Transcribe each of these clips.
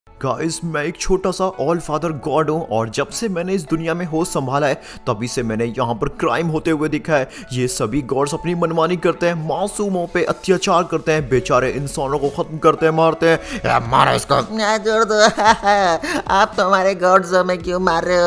Guys मैं एक छोटा सा ऑल फादर गॉड हूँ और जब से मैंने इस दुनिया में होश संभाला है तभी से मैंने यहाँ पर क्राइम होते हुए देखा है। ये सभी गॉड्स अपनी मनमानी करते हैं, मासूमों पे अत्याचार करते हैं, बेचारे इंसानों को खत्म करते हैं, मारते हैं। मारो इसको। छोड़ दो। आप तो हमारे गॉड्स में क्यों मार रहे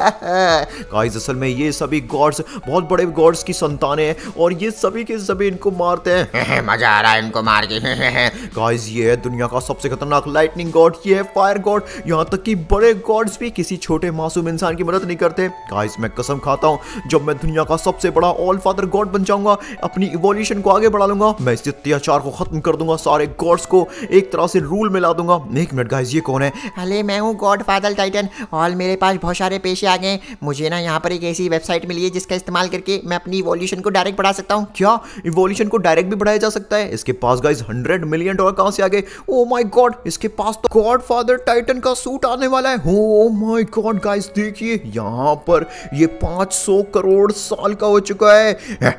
हो? गाइस असल में ये सभी गॉड्स बहुत बड़े गॉड्स की संतानें हैं और ये सभी के सभी इनको मारते हैं। मजा आ रहा है इनको मार के। गाइस ये है दुनिया का सबसे खतरनाक लाइटनिंग गॉड, ये है फायर गॉड। यहाँ तक कि बड़े गॉड्स भी किसी छोटे मासूम इंसान की मदद नहीं करते। गाइस मैं कसम खाता हूँ जब मैं दुनिया का सबसे बड़ा ऑल फादर गॉड बन जाऊंगा, अपनी इवोल्यूशन को आगे बढ़ा लूंगा, मैं इस अत्याचार को खत्म कर दूंगा, सारे गॉड्स को एक तरह से रूल में ला दूंगा। एक मिनट गाइस, ये कौन है? अरे मैं हूँ गॉड फादर टाइटन और मेरे पास बहुत सारे पेशे आ गए। मुझे ना यहाँ पर एक ऐसी वेबसाइट मिली है जिसका इस्तेमाल करके मैं अपनी इवोल्यूशन को डायरेक्ट बढ़ा सकता हूँ। क्या इवोल्यूशन को डायरेक्ट भी बढ़ाया जा सकता है? इसके पास गाइस $100 मिलियन कहां से आ गए? ओ माय गॉड, इसके पास तो गॉड फादर टाइटन का सूट आने वाला है। ओ माय गॉड गाइस देखिए यहाँ पर ये 500 करोड़ साल का हो चुका है।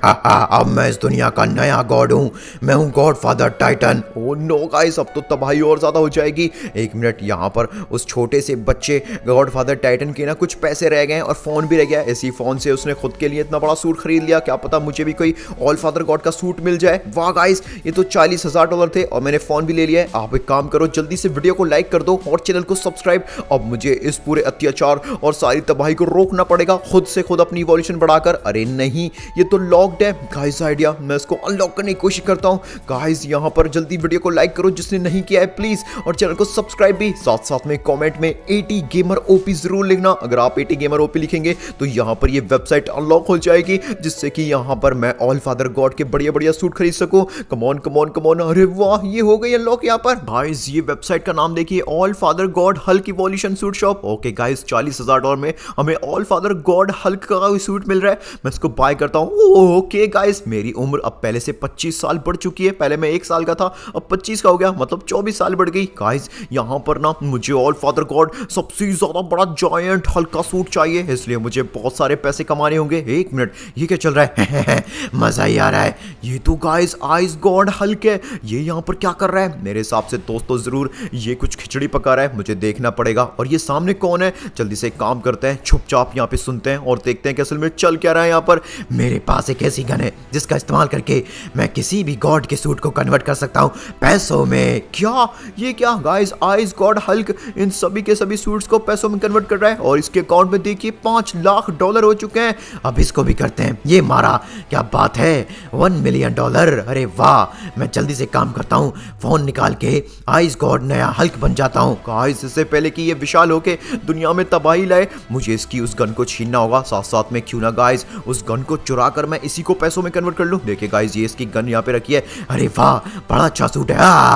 अब मैं इस दुनिया का नया गॉड हूँ, मैं हूँ God father Titan. Oh no guys, अब तो तबाही और ज्यादा हो जाएगी। एक मिनट, यहाँ पर उस छोटे से बच्चे गॉड फादर टाइटन के ना कुछ पैसे रह गए और फोन भी रह गया। इसी फोन से उसने खुद के लिए इतना बड़ा सूट खरीद लिया। क्या पता मुझे भी कोई ऑल फादर गॉड का सूट मिल जाए। वाह गाइस, ये तो $40,000 थे और मैंने फोन भी ले लिया है। आप एक काम करो, जल्दी से वीडियो को लाइक कर दो और चैनल को सब्सक्राइब। अब मुझे इस पूरे अत्याचार और सारी तबाही को रोकना पड़ेगा, खुद से खुद अपनी इवोल्यूशन बढ़ाकर। अरे नहीं, ये तो लॉक्ड है। गाइस आइडिया, मैं इसको अनलॉक करने की कोशिश करता हूं। गाइस यहाँ पर जल्दी वीडियो को लाइक करो जिसने नहीं किया है प्लीज, और चैनल को सब्सक्राइब भी। साथ साथ में कमेंट में 80 गेमर ओपी जरूर लिखना। अगर आप 80 गेमर ओपी लिखेंगे तो यहाँ पर ये वेबसाइट अनलॉक हो जाएगी, जिससे कि यहाँ पर मैं ऑल फादर गॉड के बढ़िया बढ़िया सूट खरीद सकूं। Come on come on come on. अरे वाह, ये हो गई अनलॉक यहाँ पर। गाइस ये वेबसाइट का नाम देखिए, all father God Hulk evolution suit shop. Okay guys, $40,000 में हमें ऑल फादर गॉड हल्क का सूट मिल रहा है। मैं इसको बाय करता हूँ। ओके गाइस, मेरी उम्र अब पहले से 25 साल बढ़ चुकी है। पहले मैं 1 साल का था, अब 25 का हो गया, मतलब 24 साल बढ़ गई। गाइस यहाँ पर ना मुझे ऑल फादर गॉड सबसे ज्यादा बड़ा जायंट हल्क का सूट चाहिए, इसलिए मुझे बहुत सारे पैसे कमाने होंगे। एक मिनट, ये क्या चल रहा है? मजा ही आ रहा है। ये तो गाइस आइस गॉड हल्क है। ये यहाँ पर क्या कर रहा है? मेरे हिसाब से दोस्तों जरूर ये कुछ खिचड़ी पका रहा है, मुझे देखना पड़ेगा। और ये सामने कौन है? जल्दी से एक काम करते हैं, चुपचाप यहाँ पे सुनते हैं और देखते हैं कि असल में चल क्या रहा है यहाँ पर। मेरे पास एक ऐसी गन है जिसका इस्तेमाल करके मैं किसी भी गॉड के सूट को कन्वर्ट कर सकता हूँ पैसों में। क्या ये क्या गाइस, आइस गॉड हल्क इन सभी के सभी सूट्स को पैसों में कन्वर्ट कर रहा है और इसके अकाउंट में देखिए $5 लाख हो चुके हैं। अब इसको भी करते हैं। ये मारा, क्या बात है, $1 मिलियन। अरे वाह, मैं जल्दी से काम करता हूँ, फोन निकाल के आइस गॉड नया हल्क बन जाता हूँ। गाइस इससे पहले कि ये विशाल होके दुनिया में तबाही लाए, मुझे इसकी उस गन को छीनना होगा। साथ साथ में क्यों ना गाइस उस गन को चुरा कर मैं इसी को पैसों में कन्वर्ट कर लूं। देखिए गाइस, ये इसकी गन यहाँ पे रखी है। अरे वाह, बड़ा अच्छा सूट है।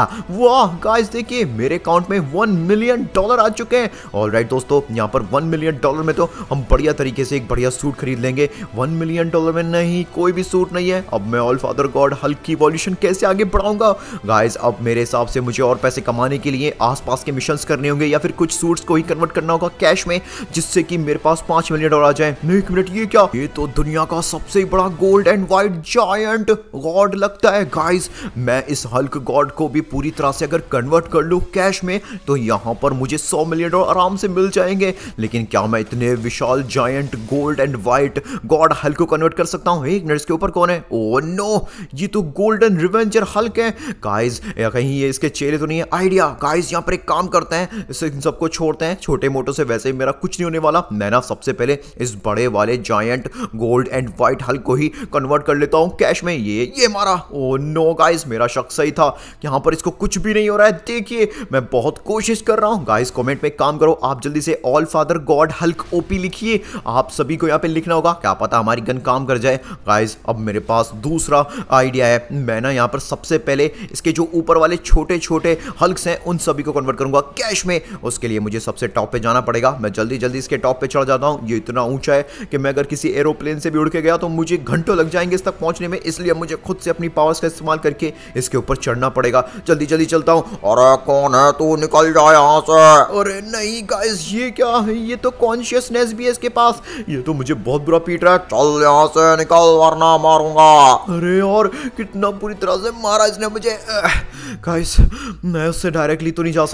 वाह गाइस देखिए, मेरे अकाउंट में $1 मिलियन आ चुके हैं। ऑलराइट दोस्तों, यहाँ पर $1 मिलियन में तो हम बढ़िया तरीके से एक बढ़िया सूट खरीद लेंगे। $1 मिलियन में नहीं, कोई भी सूट नहीं है। अब मैं ऑल फादर गॉड हल्क की इवोल्यूशन कैसे आगे बढ़ाऊंगा? गाइस अब मेरे हिसाब से मुझे और पैसे कमाने के लिए आसपास के मिशंस करने होंगे या फिर कुछ सूट्स को ही कन्वर्ट करना होगा कैश में, जिससे कि मेरे पास $5 मिलियन आ जाए। एक मिनट, ये क्या? ये तो दुनिया का सबसे बड़ा gold and white giant God लगता है। गाइस मैं इस हल्क गॉड को भी पूरी तरह से अगर कन्वर्ट कर लूं कैश में तो यहाँ पर मुझे $100 मिलियन आराम से मिल जाएंगे। लेकिन क्या मैं इतने विशाल giant gold and white God Hulk को कन्वर्ट कर सकता हूँ? एक मिनट, इसके ऊपर कौन है? ओह नो, ये तो गोल्डन रिवेंजर हल्क है। गाइस या कहीं ये इसके चेहरे तो नहीं है? आइडिया, गाइस यहाँ पर एक काम करते हैं, इस सबको छोड़ते हैं, छोटे मोटों से वैसे ही मेरा कुछ नहीं होने वाला। मैं ना सबसे पहले इस बड़े वाले giant gold and white Hulk को ही कन्वर्ट कर लेता हूं कैश में। ये मारा। ओ नो गाइस, मेरा शक सही था, यहाँ पर इसको कुछ भी नहीं हो रहा है। देखिए मैं बहुत कोशिश कर रहा हूं। गाइस कमेंट में एक काम करो, आप जल्दी से all father God Hulk OP लिखिए। आप सभी को यहाँ पे लिखना होगा, क्या पता हमारी गन काम कर जाए। गाइस अब मेरे पास दूसरा आइडिया है। मैं ना यहाँ पर सबसे पहले इसके जो ऊपर वाले छोटे छोटे हल्क्स हैं उन सभी को कन्वर्ट करूंगा कैश में। उसके लिए मुझे सबसे टॉप पे जाना पड़ेगा। मैं जल्दी जल्दी इसके टॉप पे चढ़ जाता हूँ। ये इतना ऊंचा है कि मैं अगर किसी एरोप्लेन से भी उड़ के गया तो मुझे घंटों लग जाएंगे इस तक पहुंचने में, इसलिए मुझे खुद से अपनी पावर्स का इस्तेमाल करके इसके ऊपर चढ़ना पड़ेगा। जल्दी जल्दी चलता हूँ। अरे कौन है तू, निकल जा यहाँ से। अरे नहीं गाइस, ये क्या है? ये तो कॉन्शियसनेस भी है इसके पास, ये तो मुझे बहुत बुरा पीट रहा है। चल यहाँ से निकल वरना मारूंगा। अरे और कितना बुरी तरह से मारा इसने मुझे। गाइस मैं उससे डायरेक्टली तो नहीं जा सकता।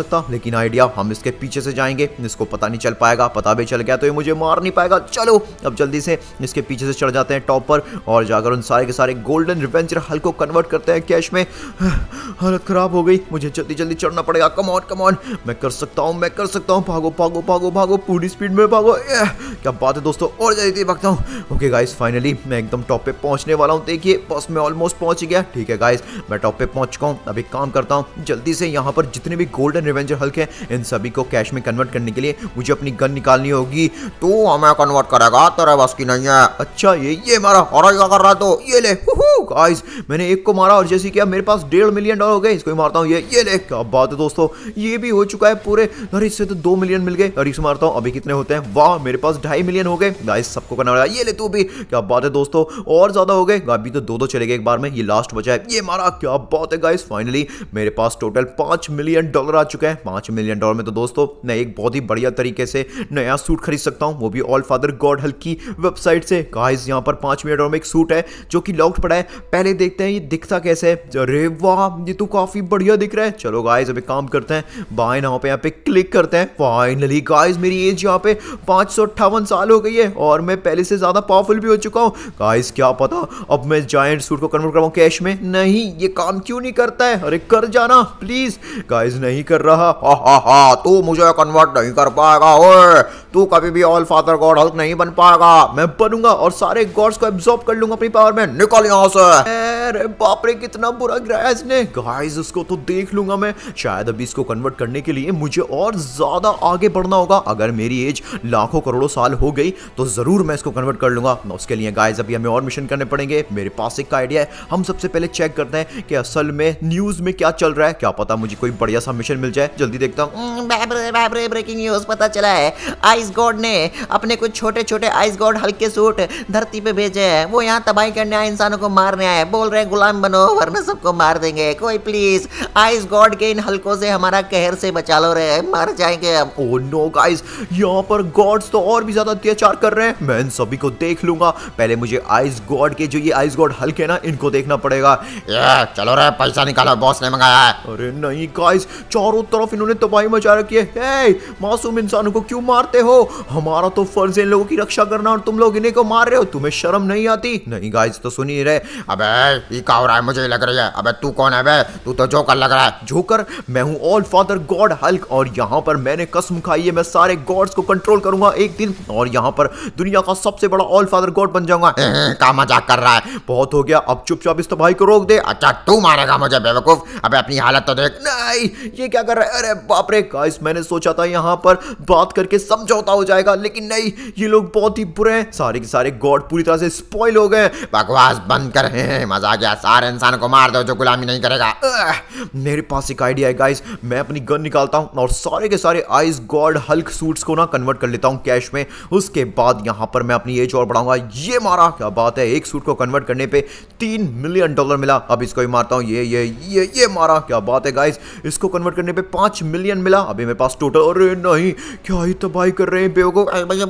सकता, लेकिन आइडिया, हम इसके पीछे से जाएंगे, इसको पता नहीं चल पाएगा, पता भी चल गया तो ये मुझे मार नहीं पाएगा। चलो अब जल्दी से इसके पीछे से चढ़ जाते हैं टॉप पर और जाकर उन सारे के सारे गोल्डन रिवेंजर हल्क को कन्वर्ट करते हैं कैश में। हालत खराब हो गई, मुझे जल्दी जल्दी चढ़ना पड़ेगा। कम ऑन, मैं कर सकता हूँ, मैं कर सकता हूँ। भागो भागो भागो भागो, पूरी स्पीड में भागो। क्या बात है दोस्तों, और जल्दी भागता हूँ। ओके गाइस, फाइनली मैं एकदम टॉप पे पहुंचने वाला हूँ। देखिए बस मैं ऑलमोस्ट पहुंच गया। ठीक है गाइस, मैं टॉप पे पहुंच चुका हूँ। अब एक काम करता हूँ, जल्दी से यहाँ पर जितने भी गोल्डन रिवेंजर हल्क हैं इन सभी को कैश में कन्वर्ट करने के लिए मुझे अपनी गन निकालनी होगी। तू हमें कन्वर्ट करेगा, तेरे बस की नहीं है। अच्छा ये मारा, और क्या कर रहा तो ये ले। गाइस मैंने एक को मारा और जैसे कि मेरे पास $1.5 मिलियन हो गए। इसको ही मारता हूँ, ये ले। क्या बात है दोस्तों, ये भी हो चुका है पूरे। अरे इससे तो 2 मिलियन मिल गए। अरे इसे मारता हूँ, अभी कितने होते हैं? वाह, मेरे पास 2.5 मिलियन हो गए। गाइस सबको करना पड़ेगा, ये ले तू भी। क्या बात है दोस्तों, और ज्यादा हो गए। अभी तो 2 चले गए एक बार में। ये लास्ट बचा है, ये मारा। क्या बात है गाइस, फाइनली मेरे पास टोटल $5 मिलियन आ चुके हैं। $5 मिलियन में तो दोस्तों मैं एक बहुत ही बढ़िया तरीके से नया सूट खरीद सकता हूँ, वो भी ऑल फादर गॉड हल्क की वेबसाइट से। गाइस यहाँ पर $5 मिलियन में एक सूट है जो कि लॉक्ड पड़ा है। पहले देखते हैं ये दिखता कैसे है। अरे वाह, ये तो काफी बढ़िया दिख रहा है। चलो गाइस अब एक काम करते हैं, बाएं नाव पे यहाँ पे क्लिक करते हैं। फाइनली गाइस मेरी एज यहाँ पे 558 साल हो गई है और मैं पहले से ज्यादा पावरफुल भी हो चुका हूँ। गाइस क्या पता अब मैं जायंट सूट को कन्वर्ट कराऊं कैश में। नहीं, ये काम क्यों नहीं करता है? अरे कर जाना प्लीज। गाइस नहीं कर रहा। हा, तू मुझे कन्वर्ट नहीं कर पाएगा। ओए, तू कभी भी ऑल फादर गॉड हल्क नहीं बन पाएगा। मैं बनूंगा और सारे गॉड्स को एब्जॉर्ब कर लूंगा अपनी पावर में। निकल यहाँ से। अरे बाप रे, कितना बुरा गिराया इसने। गाइस उसको तो देख लूंगा मैं। शायद अभी इसको कन्वर्ट करने के लिए मुझे और ज्यादा आगे बढ़ना होगा। अगर मेरी एज लाखों करोड़ों साल हो गई तो जरूर मैं इसको कन्वर्ट कर लूंगा। उसके लिए गाइस अभी हमें और मिशन करने पड़ेंगे। मेरे पास एक आइडिया है, हम सबसे पहले चेक करते हैं कि असल में न्यूज में क्या चल रहा है। क्या पता मुझे कोई बढ़िया सा मिशन मिल जाए। जल्दी देखता हूँ। ब्रेकिंग न्यूज पता चला है, आइस गॉड ने अपने कुछ छोटे छोटे आइस गॉड हल्क के सूट धरती पे भेजे हैं। वो यहाँ तबाही करने आए, इंसानों को मारने आए। बोल रहे हैं गुलाम बनो वरना सबको मार देंगे। कोई प्लीज आइस गॉड के इन हल्कों से हमारा कहर से बचा लो रे, मर जाएंगे हम। ओह नो गाइस, यहाँ पर गॉड्स तो और भी ज्यादा अत्याचार कर रहे हैं। मैं इन सभी को देख लूंगा। पहले मुझे आइस गॉड के जो ये आइस गॉड हल्क है ना, इनको देखना पड़ेगा। चलो रे, पैसा निकालो, बॉस ने मंगाया है। अरे नहीं गाइस, चारों तरफ इन्होंने तबाही मचा रखी है। मासूम इंसानों को क्यों मारते हो? हमारा तो फर्ज है इन लोगों की रक्षा करना और तुम लोग इन्हें को मार रहे हो। तुम्हें शर्म नहीं आती? नहीं गाइस तो सुन ही रहे। अबे ये क्या हो रहा है, मुझे लग रही है। अबे तू कौन है बे? तू तो जोकर लग रहा है। जोकर? मैं हूँ ऑल फादर गॉड हल्क और यहाँ पर मैंने कसम खाई है मैं सारे गॉड्स को कंट्रोल करूंगा एक दिन और यहाँ पर दुनिया का सबसे बड़ा ऑल फादर गॉड बन जाऊंगा। क्या मजाक कर रहा है? बहुत हो गया, अब चुपचाप इस तबाही को रोक दे। अच्छा तू मारेगा मुझे बेवकूफ? अबे अपनी हालत तो देख। नहीं, ये क्या कर रहा है? अरे बाप रे गाइस, मैंने सोचा था यहाँ पर बात करके समझौता हो जाएगा, लेकिन नहीं, ये लोग बहुत ही बुरे हैं। सारे के सारे गॉड पूरी तरह से स्पॉइल हो गए। बकवास बंद कर। मजा आ गया, सारे इंसान को मार दो जो गुलामी नहीं करेगा। मेरे पास एक आइडिया है गाइस, मैं अपनी गन निकालता हूँ और सारे के सारे आइस गॉड हल्क सूट्स को ना कन्वर्ट कर लेता हूँ कैश में। उसके बाद यहाँ पर मैं अपनी एज और बढ़ाऊंगा। ये मारा, क्या बात है, एक सूट को कन्वर्ट करने पे $3 मिलियन मिला। अब इसको ही मारता हूँ। ये मारा, क्या बात है गाइस, इसको कन्वर्ट करने पे 5 मिलियन मिला। अभी मेरे पास टोटल। अरे नहीं, क्या ही तबाही कर रहे हैं बेवकूफ।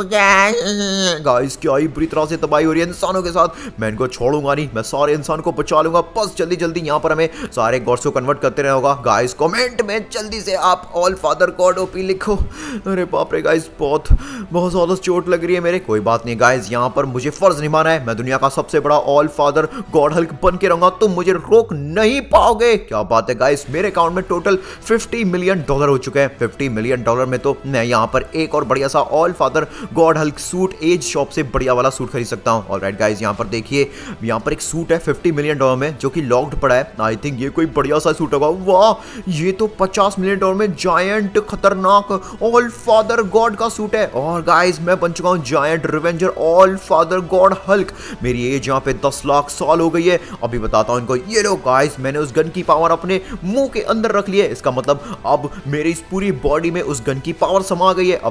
गाइस क्या ही बुरी तरह से तबाही हो रही है इंसानों के साथ। मैं इनको छोड़ूंगा नहीं, मैं सारे इंसान को बचा लूंगा। बस जल्दी जल्दी यहाँ पर हमें सारे गॉड्स को कन्वर्ट करते रहना होगा। गाइस कमेंट में जल्दी से आप ऑल फादर गॉड ओपी लिखो। अरे बाप रे गाइस, बहुत ज्यादा चोट लग रही है मेरे। कोई बात नहीं गाइस, यहाँ पर मुझे फर्ज निभाना है। मैं दुनिया का सबसे बड़ा ऑल फादर गॉड हल्क बन के रहूंगा, तुम मुझे रोक नहीं पाओगे। क्या बात है गाइस, मेरे अकाउंट में टोटल $50 मिलियन हो चुके हैं। $50 मिलियन में तो मैं यहाँ पर एक और बढ़िया सा all father God Hulk suit age shop से बढ़िया वाला सूट खरीद सकता हूँ। ऑलराइट गाइस, यहाँ पर देखिए, यहाँ पर एक सूट है $50 मिलियन में जो कि लॉक्ड पड़ा है। आई थिंक ये कोई बढ़िया सा सूट होगा। वाह, ये तो $50 मिलियन में जायंट खतरनाक ऑल फादर गॉड का सूट है। और गाइस मैं बन चुका हूँ giant revenger all father God Hulk. मेरी एज यहाँ पे 10 लाख साल हो गई है। अभी बताता हूँ इनको। ये लो गाइस, मैंने उस गन की पावर अपने मुंह के अंदर रख ली है। इसका मतलब अब मेरी इस पूरी बॉडी में उस गन की पावर समा गई है। अब मैं जिसको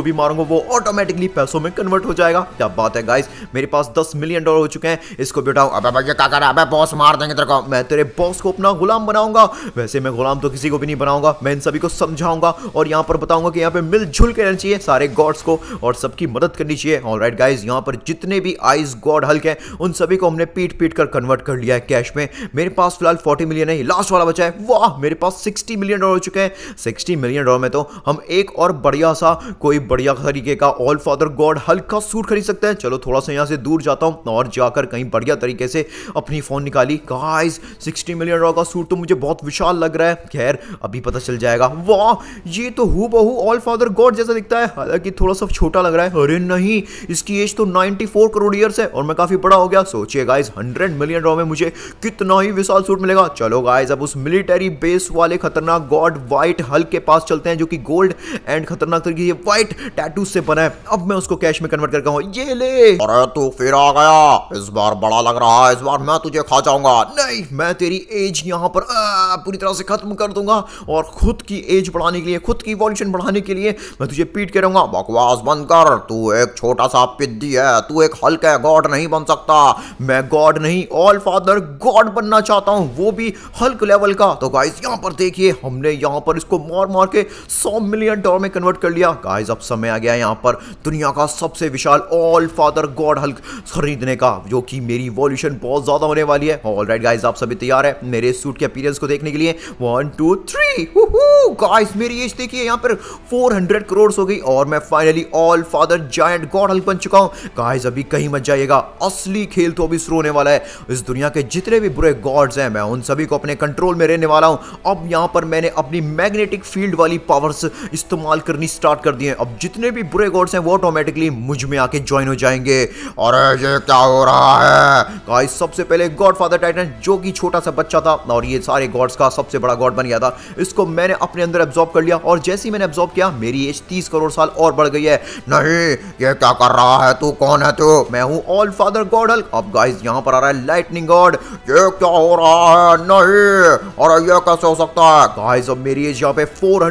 जिसको भी मारूंगा वो ऑटोमेटिकली पैसों में कन्वर्ट हो जाएगा। क्या बात है गाइस, मेरे पास 10 मिलियन डॉलर हो चुके हैं। इसको भी उठाऊं। अबे भैया क्या कर रहा है? अबे बॉस मार देंगे तेरे को। मैं तेरे बॉस को अपना गुलाम बनाऊंगा। वैसे मैं गुलाम तो किसी को भी नहीं बनाऊंगा, मैं इन सभी को समझाऊंगा और यहाँ पर बताऊंगा कि यहाँ पे मिलजुल के रहना चाहिए सारे गॉड्स को और सबकी मदद करनी चाहिए। ऑलराइट गाइस, यहाँ पर जितने भी आइस गॉड हल्क हैं उन सभी को हमने पीट पीट कर कन्वर्ट कर लिया है कैश में। मेरे पास फिलहाल 40 मिलियन है, लास्ट वाला बचा है। वाह, मेरे पास 60 मिलियन डॉलर हो चुके हैं। 60 मिलियन डॉलर में तो हम एक और बढ़िया सा कोई बढ़िया तरीके का ऑल फादर गॉड हल्क का सूट खरीद सकते हैं। चलो थोड़ा सा यहाँ से दूर जाता हूँ और जाकर कहीं बढ़िया तरीके से अपनी फोन निकाली। गाइस 60 मिलियन डॉलर का सूट तो मुझे बहुत विशाल लग रहा है। खैर अभी पता चल जाएगा। वाह, ये तो हूबहू ऑल फादर गॉड जैसा दिखता है, हालांकि थोड़ा सा छोटा लग रहा है। अरे नहीं, इसकी एज तो 94 करोड़ ईयर्स है और मैं काफी बड़ा हो गया। सोचिए गाइस 100 मिलियन डॉलर में मुझे कितना ही विशाल सूट मिलेगा। चलो गाइस अब उस मिलिट्री बेस वाले खतरनाक गॉड व्हाइट हल्क के पास चलते हैं जो कि गोल्ड एंड खतरनाक तरीके से व्हाइट टैटू से बना है। अब मैं उसको कैश में कन्वर्ट करके हूं। ये ले। अरे तू फिर आ गया, इस बार बड़ा लग रहा है, इस बार मैं तुझे खा जाऊंगा। नहीं, मैं तेरी एज यहाँ पर पूरी तरह से खत्म कर दूंगा और खुद की एज बढ़ाने के लिए, खुद की इवोल्यूशन बढ़ाने के लिए मैं तुझे पीट के रहूंगा। बकवास बंद कर, तू एक छोटा सा पिद्दी है, तू एक हल्क है, गॉड नहीं बन सकता। मैं गॉड नहीं, ऑल फादर गॉड बनना चाहता हूं, वो भी हल्क लेवल का। तो गाइस यहाँ पर देखिए, हमने यहाँ पर इसको मार मार के 100 मिलियन डॉलर में कन्वर्ट कर लिया। गाइस अब समय आ गया यहाँ पर दुनिया का सबसे विशाल ऑल फादर गॉड हल्क खरीदने का, जो कि मेरी इवोल्यूशन बहुत ज्यादा होने वाली है। ऑलराइट गाइस, आप सभी तैयार है मेरे सूट के अपीयरेंस को देखने के लिए? 1 2 3। गाइस मेरी एज देखिए यहाँ पर 400 करोड़ हो गई और मैं finally all father giant god Hulk बन चुका हूँ। गाइस अभी कहीं मत जाइएगा, असली खेल तो अभी शुरू होने वाला है। इस दुनिया के जितने भी बुरे गॉड्स हैं मैं उन सभी को अपने कंट्रोल में रहने वाला हूँ। अब यहाँ पर मैंने अपनी मैग्नेटिक फील्ड वाली पावर्स इस्तेमाल करनी स्टार्ट कर दी है। अब जितने भी बुरे गॉड्स हैं वो ऑटोमेटिकली मुझ में आके ज्वाइन हो जाएंगे। अरे ये क्या हो रहा है? गाइस सबसे पहले गॉड फादर टाइटन जो कि छोटा सा बच्चा था और ये सारे गॉड्स का सबसे बड़ा गॉड बन गया था, इसको मैंने अपने अंदर एब्जॉर्ब कर लिया और जैसे ही मैंने एब्जॉर्ब किया मेरी एज 30 करोड़ साल और बढ़ गई है। नहीं, ये क्या कर रहा है? तू कौन है? तू? मैं हूं ऑल फादर गॉड हल्क। अब गाइस यहाँ पर आ रहा है लाइटनिंग गॉड। ये क्या हो रहा है? नहीं, और ये कैसे हो सकता है? गाइस अब मेरी एज यहाँ पे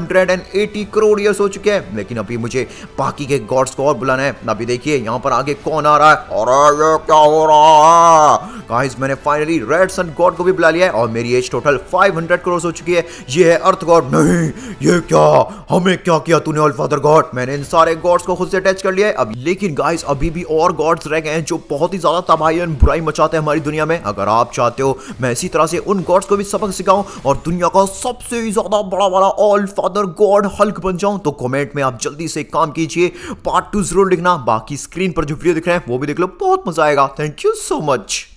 480 करोड़ ईयर्स हो चुके हैं, लेकिन अभी मुझे बाकी के गॉड्स को और बुलाना है। अभी देखिए यहाँ पर आगे कौन आ रहा है। अरे ये क्या हो रहा है? गाइस मैंने फाइनली रेड सन गॉड को भी बुला लिया है और मेरी एज टोटल 500 करोड़ हो चुकी है। ये है अर्थ गॉड। नहीं, ये क्या? हमें क्या किया तूने ऑल फादर गॉड? मैंने इन सारे गॉड्स को खुद से अटैच कर लिया है अब। लेकिन गाइस अभी भी और गॉड्स रह गए हैं जो बहुत ही ज्यादा तबाही और बुराई मचाते हैं हमारी दुनिया में। अगर आप चाहते हो मैं इसी तरह से उन गॉड्स को भी सबक सिखाऊं और दुनिया का सबसे ज्यादा बड़ा वाला ऑल फादर गॉड हल्क बन जाऊं, तो कमेंट में आप जल्दी से काम कीजिए, पार्ट 2 जरूर लिखना। बाकी स्क्रीन पर जो वीडियो दिख रहे हैं वो भी देख लो, बहुत मजा आएगा। Thank you so much.